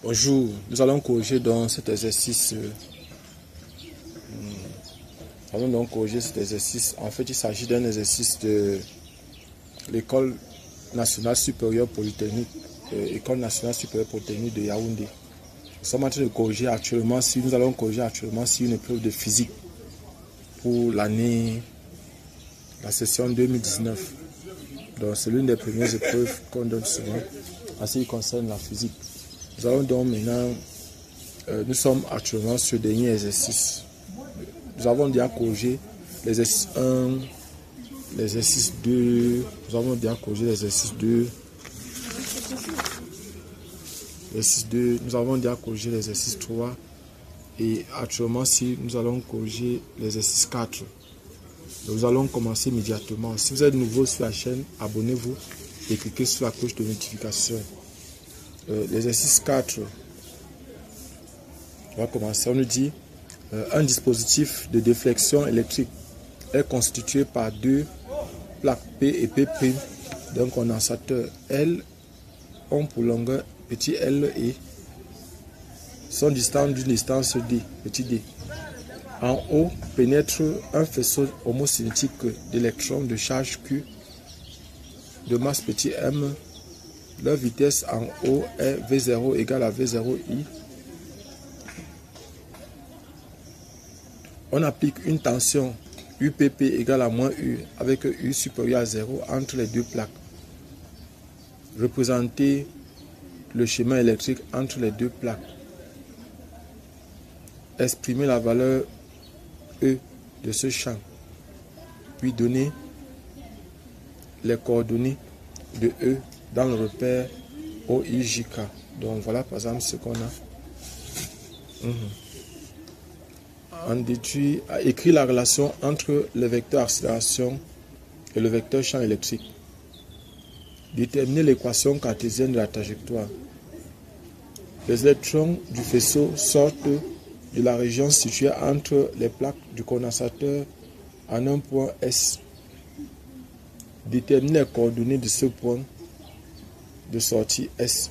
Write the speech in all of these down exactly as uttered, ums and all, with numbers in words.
Bonjour, nous allons corriger dans cet exercice. Euh, nous allons donc corriger cet exercice. En fait, il s'agit d'un exercice de l'école nationale supérieure polytechnique, euh, école nationale supérieure polytechnique de Yaoundé. Nous sommes en train de corriger actuellement, si nous allons corriger actuellement sur une épreuve de physique pour l'année, la session deux mille dix-neuf. Donc, c'est l'une des premières épreuves qu'on donne souvent en ce qui concerne la physique. Nous allons donc maintenant, euh, nous sommes actuellement sur le dernier exercice. Nous avons déjà corrigé l'exercice un, l'exercice deux, nous avons déjà corrigé l'exercice deux, l'exercice deux, nous avons déjà corrigé l'exercice trois et actuellement si nous allons corriger l'exercice quatre. Donc, nous allons commencer immédiatement. Si vous êtes nouveau sur la chaîne, abonnez-vous et cliquez sur la cloche de notification. Euh, l'exercice quatre, on va commencer. On nous dit euh, un dispositif de déflexion électrique est constitué par deux plaques P et P', d'un condensateur L ont pour longueur petit l et sont distants d'une distance D, petit d. En haut pénètre un faisceau homocinétique d'électrons de charge Q de masse petit m. Leur vitesse en haut est V zéro égale à V zéro I. On applique une tension U P P égale à moins U avec U supérieur à zéro entre les deux plaques. Représentez le schéma électrique entre les deux plaques. Exprimez la valeur E de ce champ. Puis donnez les coordonnées de E dans le repère O I J K. Donc voilà par exemple ce qu'on a. Mmh. On déduit, a écrit la relation entre le vecteur accélération et le vecteur champ électrique. Déterminer l'équation cartésienne de la trajectoire. Les électrons du faisceau sortent de la région située entre les plaques du condensateur en un point S. Déterminer les coordonnées de ce point de sortie S.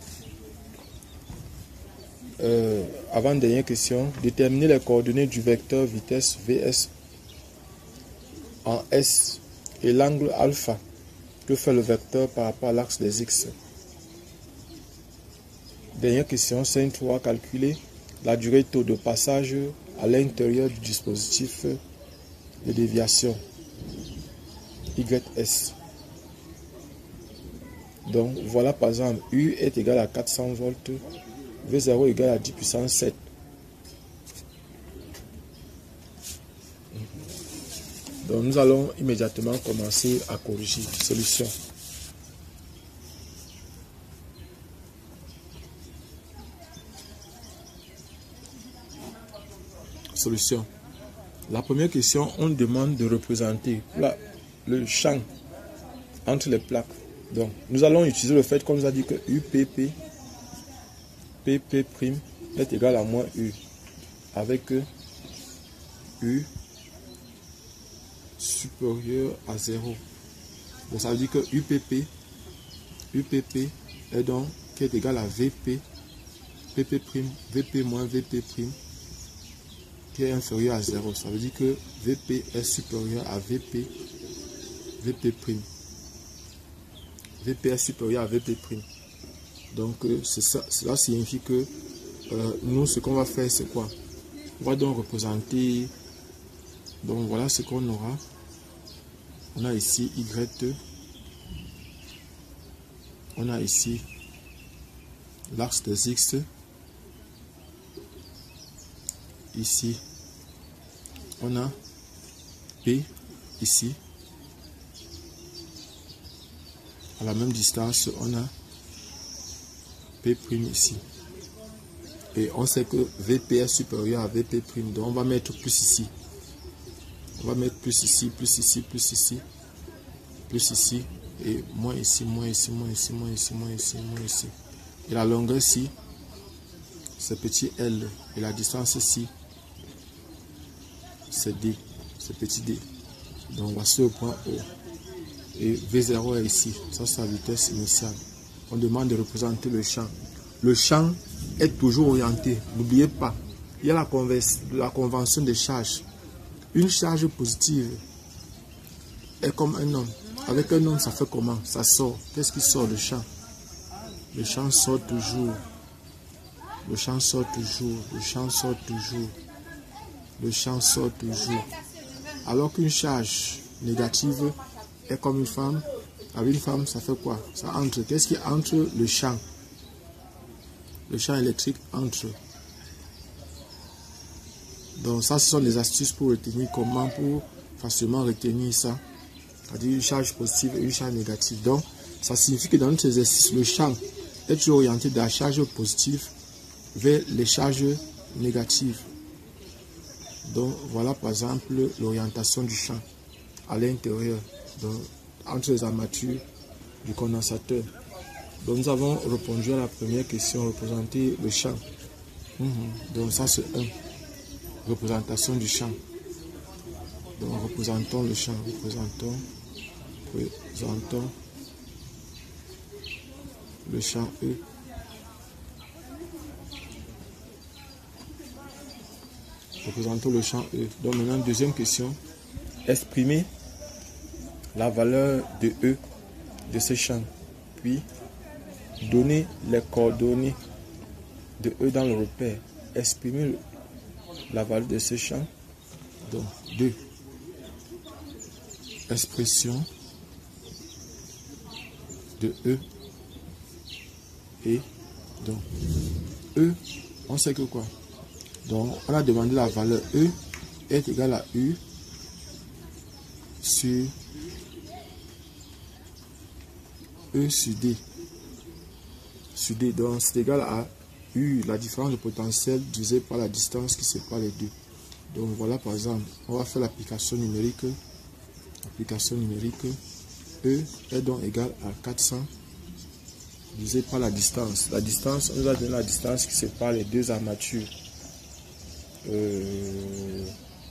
Euh, avant dernière question, déterminer les coordonnées du vecteur vitesse V S en S et l'angle alpha que fait le vecteur par rapport à l'axe des X. Dernière question, cinq trois, calculer la durée taux de passage à l'intérieur du dispositif de déviation Y S. Donc voilà par exemple U est égal à quatre cents volts, V zéro égal à dix puissance sept. Donc nous allons immédiatement commencer à corriger. Solution. Solution. La première question, on demande de représenter la, le champ entre les plaques. Donc, nous allons utiliser le fait qu'on nous a dit que U P P, P P' est égal à moins U, avec U supérieur à zéro. Donc, ça veut dire que U P P, U P P est donc qui est égal à V P, P P', V P moins V P', qui est inférieur à zéro. Ça veut dire que V P est supérieur à V P, V P'. V P est supérieur à V P'. Donc, euh, ça, cela signifie que euh, nous, ce qu'on va faire, c'est quoi? On va donc représenter. Donc, voilà ce qu'on aura. On a ici Y. On a ici l'axe des X. Ici, on a P ici. À la même distance, on a P' ici. Et on sait que V P est supérieur à V P'. Donc on va mettre plus ici. On va mettre plus ici, plus ici, plus ici, plus ici. Et moins ici, moins ici, moins ici, moins ici, moins ici, moins ici. Et la longueur ici, c'est petit L. Et la distance ici, c'est D. C'est petit D. Donc voici le point O. Et V zéro est ici, ça c'est la vitesse initiale. On demande de représenter le champ. Le champ est toujours orienté. N'oubliez pas, il y a la, la convention des charges. Une charge positive est comme un homme. Avec un homme, ça fait comment? Ça sort. Qu'est-ce qui sort? Le champ. Le champ sort toujours. Le champ sort toujours. Le champ sort toujours. Le champ sort toujours. Alors qu'une charge négative est comme une femme. Avec une femme, ça fait quoi? Ça entre. Qu'est-ce qui entre? Le champ. Le champ électrique entre. Donc ça, ce sont des astuces pour retenir comment, pour facilement retenir ça. C'est-à-dire une charge positive et une charge négative. Donc, ça signifie que dans notre exercice, le champ est toujours orienté de la charge positive vers les charges négatives. Donc, voilà par exemple l'orientation du champ à l'intérieur, entre les armatures du condensateur. Donc, nous avons répondu à la première question, représenter le champ. Mmh. Donc, ça c'est un. Représentation du champ. Donc, représentons le champ. Représentons, représentons le champ E. Représentons le champ E. Donc, maintenant, deuxième question. Exprimer la valeur de E de ce champ. Puis, donner les coordonnées de E dans le repère. Exprimer la valeur de ce champ. Donc, deux. Expression de E. Et donc, E, on sait que quoi? Donc, on a demandé la valeur E est égale à U sur E sur D. Sur D, donc c'est égal à U, la différence de potentiel divisé par la distance qui sépare les deux. Donc voilà, par exemple, on va faire l'application numérique. Application numérique. E est donc égal à quatre cents divisé par la distance. La distance, on nous a donné la distance qui sépare les deux armatures. Euh,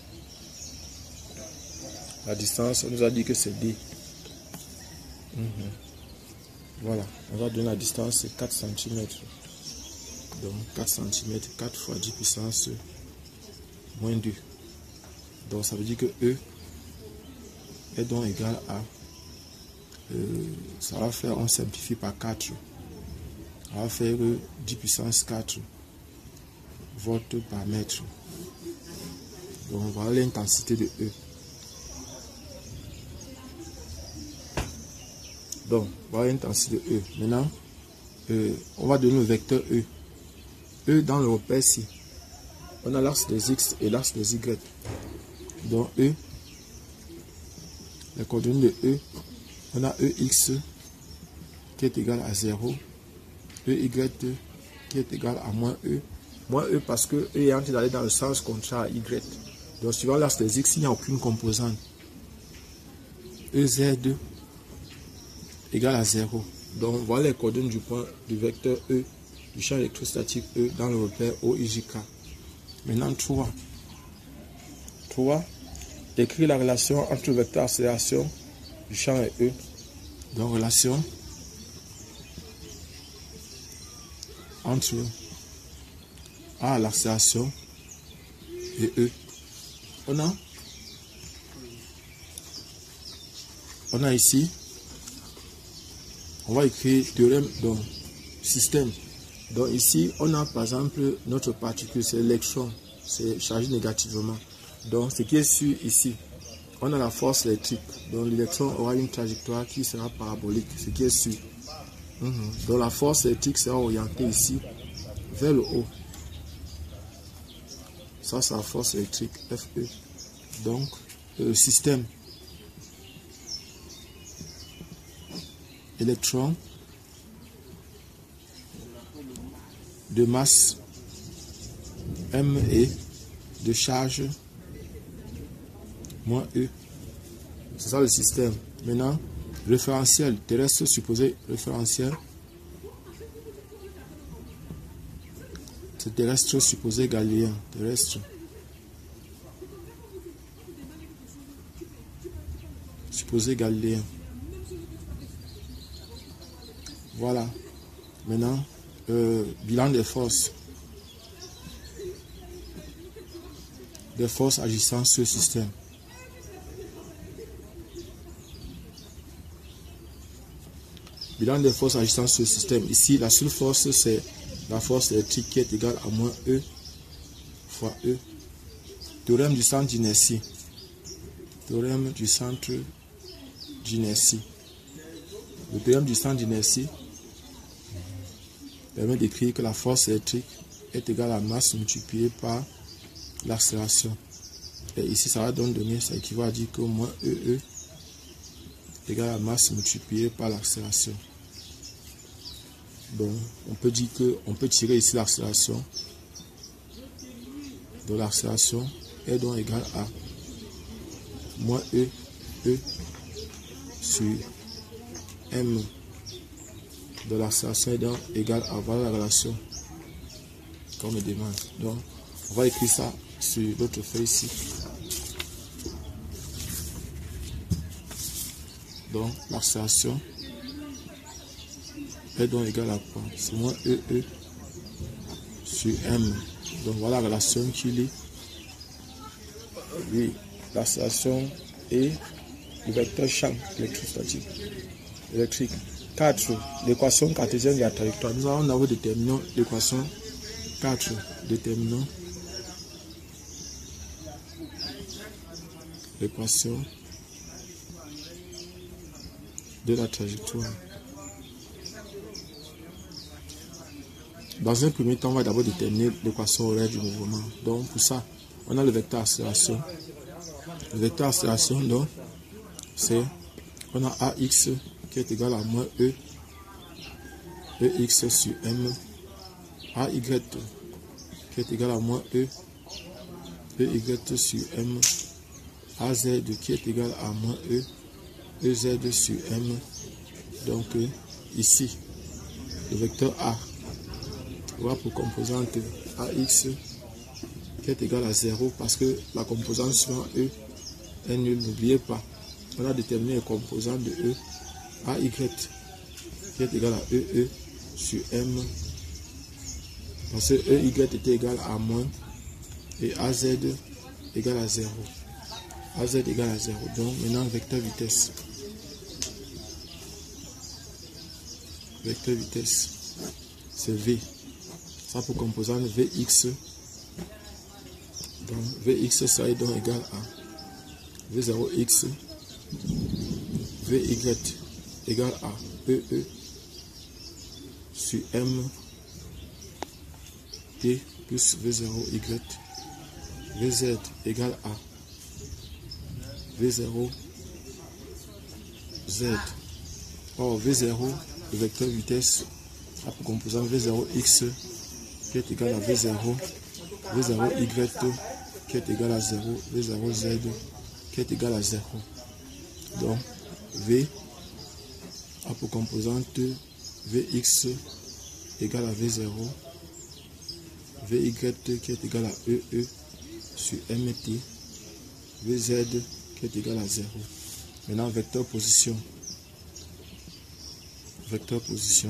la distance, on nous a dit que c'est D. Mmh. Voilà, on va donner la distance, c'est quatre centimètres. Donc quatre centimètres, quatre fois dix puissance moins deux. Donc ça veut dire que E est donc égal à, euh, ça va faire, on simplifie par quatre. On va faire dix puissance quatre volts par mètre. Donc voilà l'intensité de E. Donc voilà l'intensité de E. Maintenant, euh, on va donner le vecteur E. E dans le repère ci. On a l'axe des X et l'axe des Y. Donc E, les coordonnées de E, on a E X qui est égal à zéro, E Y qui est égal à moins E. Moins E parce que E est en train d'aller dans le sens contraire à Y. Donc suivant l'axe des X, il n'y a aucune composante. E Z égale à zéro. Donc voilà les coordonnées du point du vecteur E, du champ électrostatique E dans le repère O I J K. Maintenant trois. trois. Écrire la relation entre le vecteur accélération du champ et E. Donc relation entre A l'accélération et E. On a on a ici, on va écrire théorème donc système. Donc ici, on a par exemple notre particule, c'est l'électron, c'est chargé négativement. Donc ce qui est sûr ici, on a la force électrique. Donc l'électron aura une trajectoire qui sera parabolique, ce qui est sûr. Mmh. Donc la force électrique sera orientée ici vers le haut. Ça c'est la force électrique F E. Donc le système électron de masse M et de charge moins E. C'est ça le système. Maintenant, référentiel terrestre supposé référentiel. C'est terrestre supposé galiléen. Terrestre supposé galiléen. Voilà. Maintenant, euh, bilan des forces. Des forces agissant sur le système. Bilan des forces agissant sur le système. Ici, la seule force, c'est la force électrique qui est égale à moins E fois E. Théorème du centre d'inertie. Théorème du centre d'inertie. Le théorème du centre d'inertie permet d'écrire que la force électrique est égale à la masse multipliée par l'accélération. Et ici, ça va donc donner, ça équivaut à dire que moins E E est égal à la masse multipliée par l'accélération. Donc, on peut dire que on peut tirer ici l'accélération. Donc, l'accélération est donc égale à moins E E sur M. Donc, l'accélération est donc égale à, voilà la relation qu'on me demande. Donc, on va écrire ça sur l'autre feuille ici. Donc, l'accélération est donc égale à quoi? C'est moins E E sur M. Donc, voilà la relation qui lie. Oui, l'accélération et le vecteur champ électrostatique. Électrique. quatre. L'équation cartésienne de la trajectoire. Nous allons d'abord déterminer l'équation quatre. Déterminons l'équation de la trajectoire. Dans un premier temps, on va d'abord déterminer l'équation horaire du mouvement. Donc, pour ça, on a le vecteur accélération. Le vecteur accélération, donc, c'est, on a A X qui est égal à moins E, E X sur M, A Y qui est égal à moins E, E Y sur M, A Z qui est égal à moins E, E Z sur M. Donc, euh, ici, le vecteur A va pour composante A X qui est égal à zéro parce que la composante suivant E est nulle. N'oubliez pas, on a déterminé les composantes de E. A Y qui est égal à E E sur M parce que E Y était égal à moins et A Z égal à zéro. A Z égal à zéro. Donc maintenant vecteur vitesse. Vecteur vitesse, c'est V. Ça pour composante Vx. Donc Vx ça est donc égal à V zéro X Vy égal à E E sur M T plus V zéro Y. Vz égal à V zéro Z. Or V zéro, le vecteur vitesse, a pour composant V zéro X qui est égal à V zéro, V zéro Y qui est égal à zéro, V zéro Z qui est égal à zéro. Donc V a pour composante Vx égale à V zéro, Vy qui est égal à E E sur Mt, Vz qui est égal à zéro. Maintenant vecteur position. Vecteur position.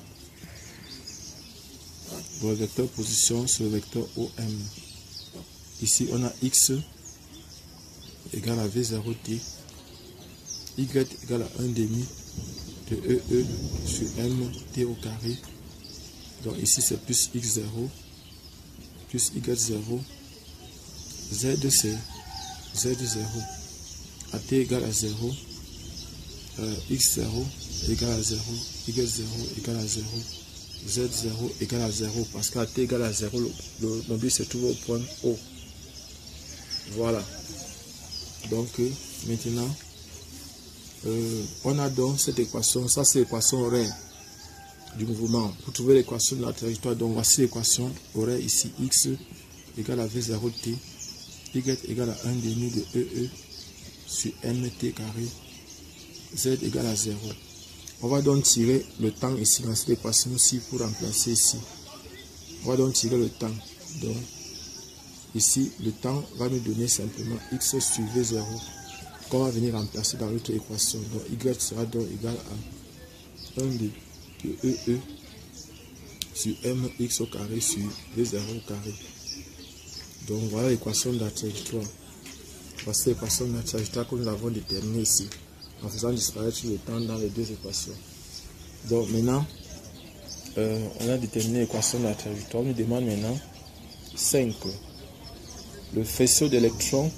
Bon, le vecteur position, c'est le vecteur O M. Ici, on a X égale à V zéro T, Y égale à un demi de E E sur M T au carré. Donc ici, c'est plus X zéro, plus Y zéro. Z, c'est Z zéro. A T égale à zéro. Euh, X zéro égale à zéro. Y zéro égale à zéro. Z zéro égale à zéro. Parce qu'à T égale à zéro, le, le, le but se trouve au point O. Voilà. Donc, euh, maintenant, euh, on a donc cette équation. Ça, c'est l'équation horaire du mouvement. Pour trouver l'équation de la trajectoire, donc voici l'équation horaire ici. X égale à V zéro T. Y égale à un demi de E E sur M T carré. Z égale à zéro. On va donc tirer le temps ici dans cette équation-ci pour remplacer ici. On va donc tirer le temps. Donc, ici, le temps va nous donner simplement X sur V zéro qu'on va venir remplacer dans l'autre équation. Donc, Y sera donc égal à un de E E sur mx au carré sur v zéro au carré. Donc voilà l'équation de la trajectoire. Voici l'équation de la trajectoire que nous avons déterminée ici, en faisant disparaître le temps dans les deux équations. Donc maintenant, euh, on a déterminé l'équation de la trajectoire. On nous demande maintenant cinq. Le faisceau d'électrons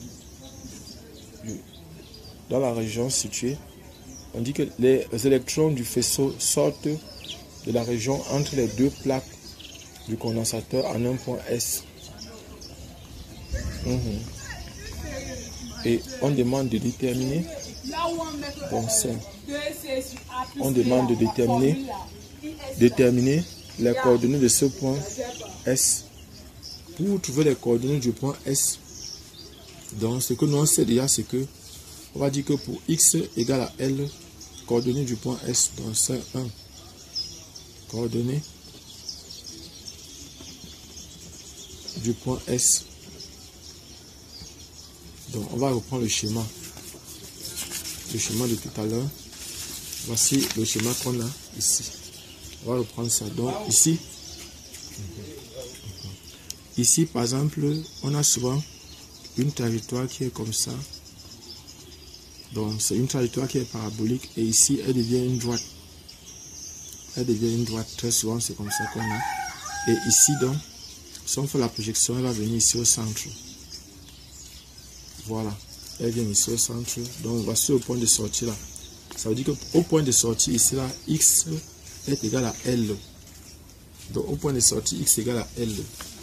dans la région située. On dit que les électrons du faisceau sortent de la région entre les deux plaques du condensateur en un point S. Mmh. Et on demande de déterminer, donc on demande de déterminer, déterminer les coordonnées de ce point S. Pour trouver les coordonnées du point S, donc ce que nous on sait déjà, c'est que on va dire que pour x égale à L, coordonnées du point S, donc c'est un. Coordonnées du point S. Donc on va reprendre le schéma. Le schéma de tout à l'heure. Voici le schéma qu'on a ici. On va reprendre ça. Donc ici, ici par exemple, on a souvent une trajectoire qui est comme ça. Donc c'est une trajectoire qui est parabolique et ici elle devient une droite. Elle devient une droite. Très souvent c'est comme ça qu'on a. Et ici donc, si on fait la projection, elle va venir ici au centre. Voilà. Elle vient ici au centre. Donc voici le point de sortie là. Ça veut dire qu'au point de sortie ici là, x est égal à L. Donc au point de sortie, x égale à L.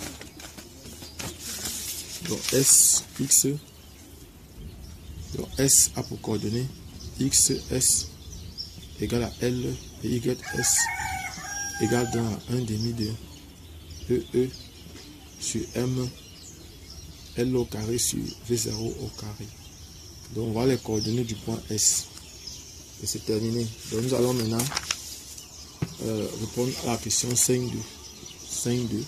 Donc S, x. Donc S a pour coordonnées x, s égale à L et y, s égale à un demi de E E sur M L au carré sur V zéro au carré. Donc voilà les coordonnées du point S. Et c'est terminé. Donc nous allons maintenant euh, répondre à la question cinq deux. cinq deux.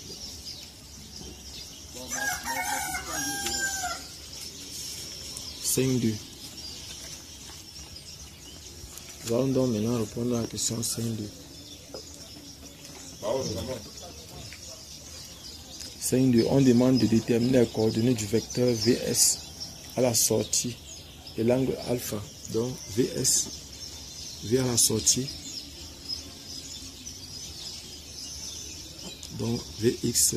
cinq deux. Nous allons donc maintenant répondre à la question cinq deux. cinq deux. On demande de déterminer les coordonnées du vecteur V S à la sortie de l'angle alpha. Donc V S, V à la sortie. Donc V X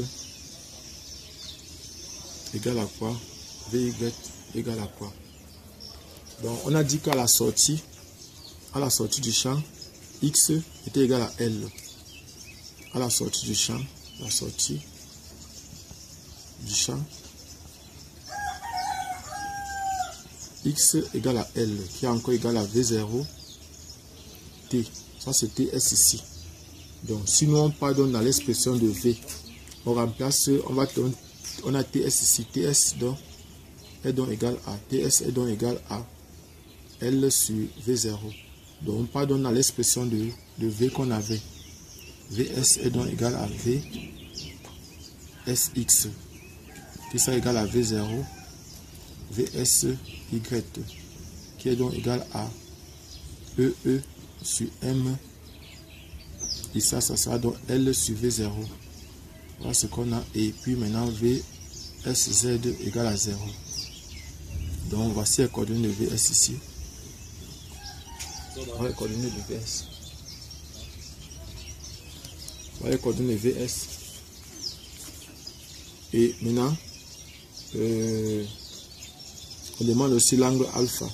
égale à quoi? V Y égale à quoi? Donc on a dit qu'à la sortie, à la sortie du champ, X était égal à L. À la sortie du champ, la sortie du champ, X égale à L, qui est encore égal à V zéro T. Ça c'est T S ici. Donc si nous on pardonne dans l'expression de V, on remplace, on va on a T S ici, T S donc est donc égal à T S est donc égal à L sur V zéro. Donc on pardonne dans l'expression de, de V qu'on avait. V S est donc égal à V S X, qui sera égal à V zéro V S Y, qui est donc égal à E E sur M, et ça, ça sera donc L sur V zéro. Voilà ce qu'on a, et puis maintenant V S Z égale à zéro. Donc voici les coordonnées de V S ici. Voilà les coordonnées de V S. Voilà les coordonnées de V S. Et maintenant, euh, on demande aussi l'angle alpha.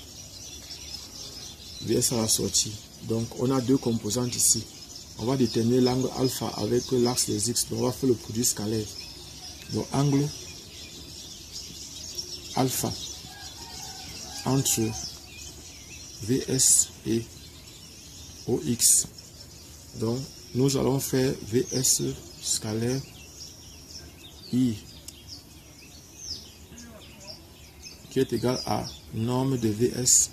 V S à la sortie. Donc on a deux composantes ici. On va déterminer l'angle alpha avec l'axe des X. Donc on va faire le produit scalaire. Donc angle alpha entre V S et O X. Donc nous allons faire V S scalaire I, qui est égal à norme de V S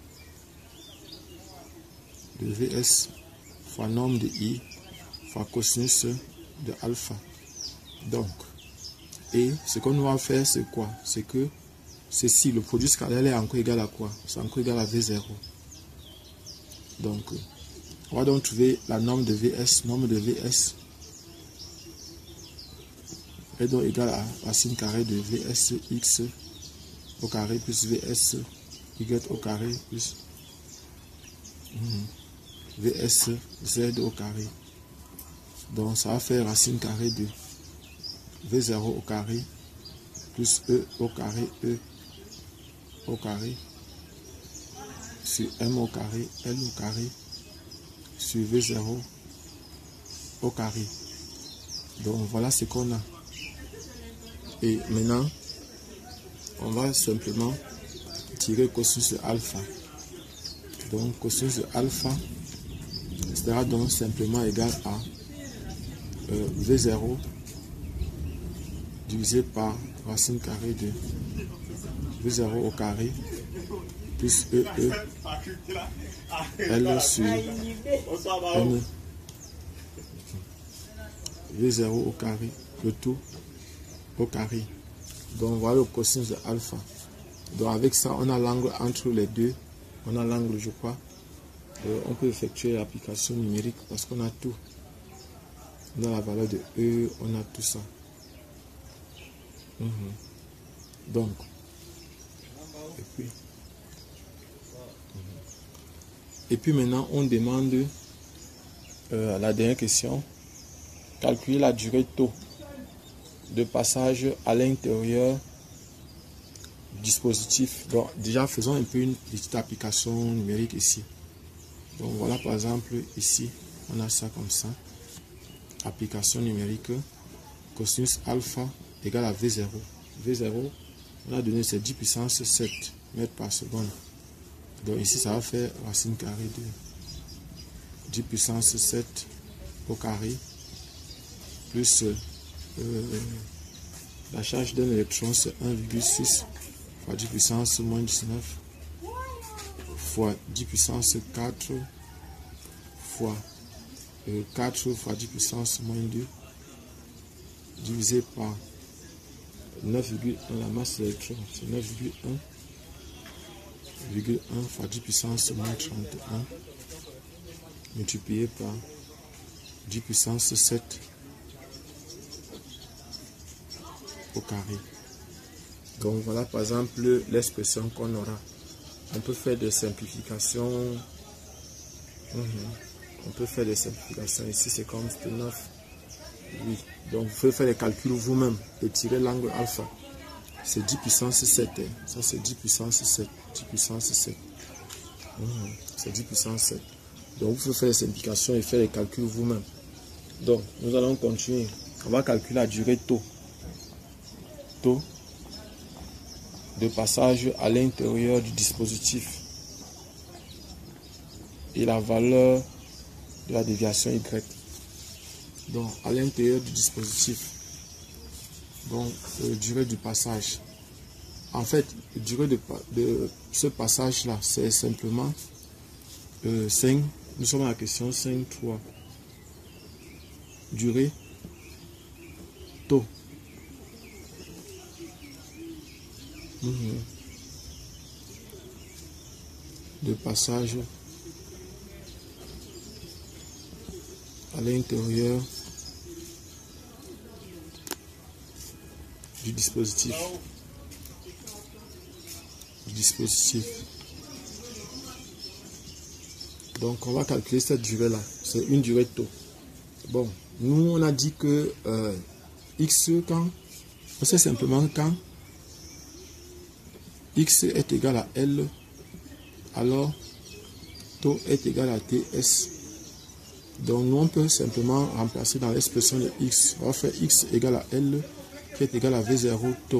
de V S fois norme de I fois cosinus de alpha. Donc, et ce qu'on va faire, c'est quoi? C'est que ceci, le produit scalaire est encore égal à quoi? C'est encore égal à V zéro. Donc, on va donc trouver la norme de V S. Norme de V S, est donc égal à racine carrée de Vs x au carré plus Vs y au carré plus mmh, Vs z au carré. Donc ça va faire racine carrée de V zéro au carré plus E au carré, E au carré sur M au carré, L au carré sur V zéro au carré. Donc voilà ce qu'on a. Et maintenant, on va simplement tirer cosinus de alpha. Donc cosinus de alpha sera donc simplement égal à euh, V zéro divisé par racine carrée de V zéro au carré plus E E L sur N V zéro au carré, le tout au carré. Donc voilà le cosinus de alpha. Donc avec ça, on a l'angle entre les deux. On a l'angle, je crois. Euh, on peut effectuer l'application numérique parce qu'on a tout. On a la valeur de E, on a tout ça. Mmh. Donc, et puis, mmh. et puis maintenant, on demande euh, la dernière question. Calculer la durée taux de passage à l'intérieur du dispositif. Donc déjà faisons un peu une petite application numérique ici. Donc voilà par exemple ici on a ça comme ça. Application numérique cosinus alpha égale à V zéro. V zéro on a donné c'est dix puissance sept mètres par seconde. Donc ici ça va faire racine carrée de dix puissance sept au carré plus euh, la charge d'un électron c'est un virgule six fois dix puissance moins dix-neuf fois dix puissance quatre fois euh, quatre fois dix puissance moins deux divisé par neuf virgule un, la masse d'électrons c'est neuf virgule un fois dix puissance moins trente et un multiplié par dix puissance sept au carré. Donc voilà par exemple l'expression qu'on aura. On peut faire des simplifications. Mmh. On peut faire des simplifications. Ici c'est comme c'était neuf. Oui. Donc vous pouvez faire les calculs vous-même et tirer l'angle alpha. C'est dix puissance sept. Hein. Ça c'est dix puissance sept. dix puissance sept. Mmh. C'est dix puissance sept. Donc vous pouvez faire les simplifications et faire les calculs vous-même. Donc nous allons continuer. On va calculer la durée taux. Taux de passage à l'intérieur du dispositif et la valeur de la déviation Y. Donc à l'intérieur du dispositif, donc euh, durée du passage. En fait, la durée de, de ce passage là, c'est simplement euh, cinq. Nous sommes à la question cinq trois. Durée taux. Mmh. De passage à l'intérieur du dispositif. Dispositif. Donc on va calculer cette durée là. C'est une durée taux. Bon, nous on a dit que euh, x quand, c'est simplement quand x est égal à L, alors taux est égal à T S. Donc nous on peut simplement remplacer dans l'expression de x. On va faire x égale à L qui est égal à V zéro taux.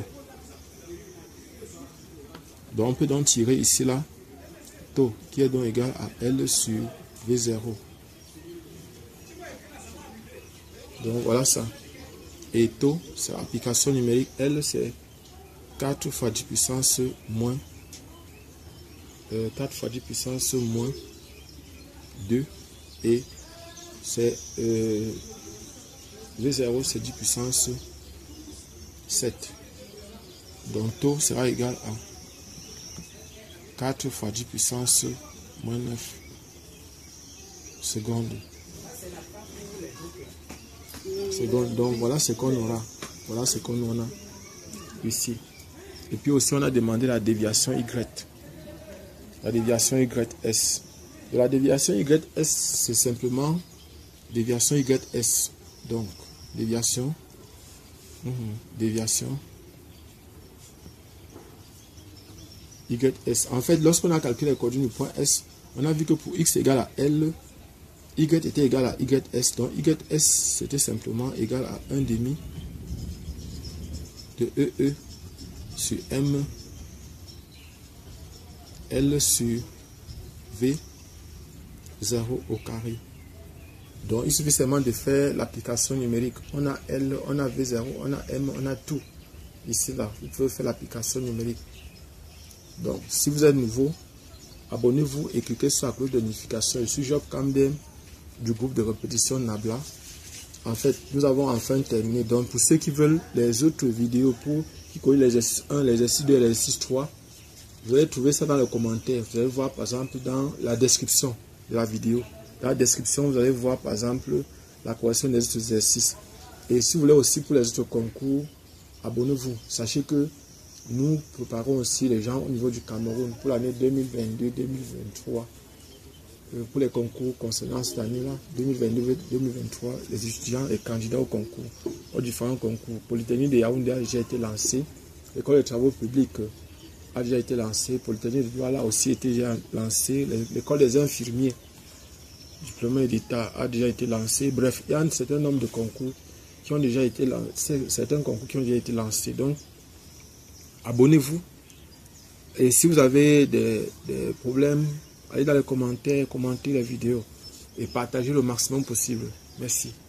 Donc on peut donc tirer ici là taux qui est donc égal à L sur V zéro. Donc voilà ça. Et taux, c'est l'application numérique. L c'est quatre fois dix puissance moins euh, quatre fois dix puissance moins deux et c'est euh, V zéro c'est dix puissance sept. Donc taux sera égal à quatre fois dix puissance moins neuf secondes. Secondes. Donc voilà ce qu'on aura. Voilà ce qu'on on a ici. Et puis aussi, on a demandé la déviation Y. La déviation Y S. De la déviation Y S, c'est simplement déviation Y S. Donc, déviation. Mmh, déviation. Y S. En fait, lorsqu'on a calculé les coordonnées du point S, on a vu que pour X égale à L, Y était égal à Y S. Donc, Y S, c'était simplement égal à un demi de E E sur M L sur V zéro au carré. Donc, il suffit seulement de faire l'application numérique. On a L, on a V zéro, on a M, on a tout. Ici, là, vous pouvez faire l'application numérique. Donc, si vous êtes nouveau, abonnez-vous et cliquez sur la cloche de notification. Je suis Job Camden du groupe de répétition Nabla. En fait, nous avons enfin terminé. Donc, pour ceux qui veulent les autres vidéos, pour qui connaissent l'exercice un, l'exercice deux et l'exercice trois, vous allez trouver ça dans les commentaires. Vous allez voir, par exemple, dans la description de la vidéo. Dans la description, vous allez voir, par exemple, la correction des autres exercices. Et si vous voulez aussi pour les autres concours, abonnez-vous. Sachez que nous préparons aussi les gens au niveau du Cameroun pour l'année deux mille vingt-deux deux mille vingt-trois. Pour les concours concernant cette année-là, deux mille vingt-deux deux mille vingt-trois, les étudiants et candidats au concours, aux différents concours. Polytechnique de Yaoundé a déjà été lancée. L'école des travaux publics a déjà été lancée. Polytechnique de Douala a aussi été déjà lancée. L'école des infirmiers, diplômés d'État, a déjà été lancée. Bref, il y a un certain nombre de concours qui ont déjà été lancés. Certains concours qui ont déjà été lancés. Donc, abonnez-vous. Et si vous avez des, des problèmes, allez dans les commentaires, commentez la vidéo et partagez le maximum possible. Merci.